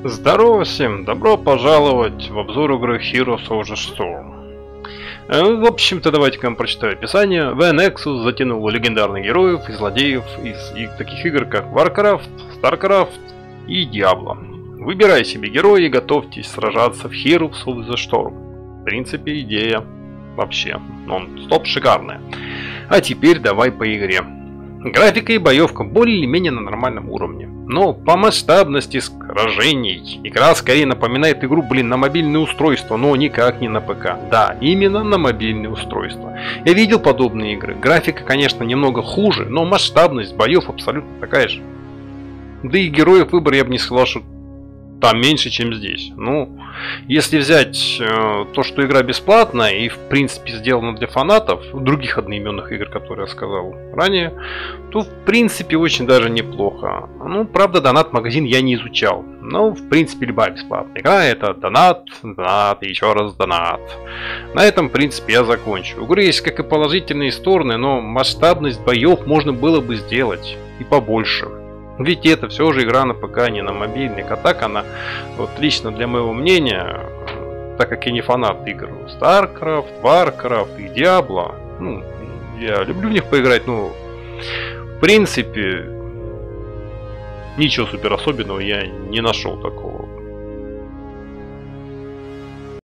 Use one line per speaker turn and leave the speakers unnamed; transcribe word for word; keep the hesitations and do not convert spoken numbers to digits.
Здорово всем! Добро пожаловать в обзор игры Heroes of the Storm. Э, В общем-то, давайте-ка вам прочитаю описание. The Nexus затянул легендарных героев и злодеев из и таких игр, как Warcraft, Starcraft и Diablo. Выбирай себе героя и готовьтесь сражаться в Heroes of the Storm. В принципе, идея вообще нон-стоп шикарная. А теперь давай по игре. Графика и боевка более или менее на нормальном уровне. Но по масштабности сражений игра скорее напоминает игру, блин, на мобильное устройство, но никак не на ПК. Да, именно на мобильное устройство. Я видел подобные игры. Графика, конечно, немного хуже, но масштабность боев абсолютно такая же. Да и героев выбора я бы не сказал, что там меньше, чем здесь. Ну, если взять э, то, что игра бесплатная и в принципе сделана для фанатов других одноименных игр, которые я сказал ранее, то в принципе очень даже неплохо. Ну, правда, донат-магазин я не изучал. Но в принципе любая бесплатная игра — это донат, донат и еще раз донат. На этом в принципе я закончу. У игры есть как и положительные стороны, но масштабность боев можно было бы сделать и побольше. Ведь это все же игра на ПК, не на мобильник. А так она, вот лично для моего мнения, так как я не фанат игр StarCraft, Warcraft и Diablo, ну, я люблю в них поиграть, ну, в принципе, ничего супер особенного я не нашел такого.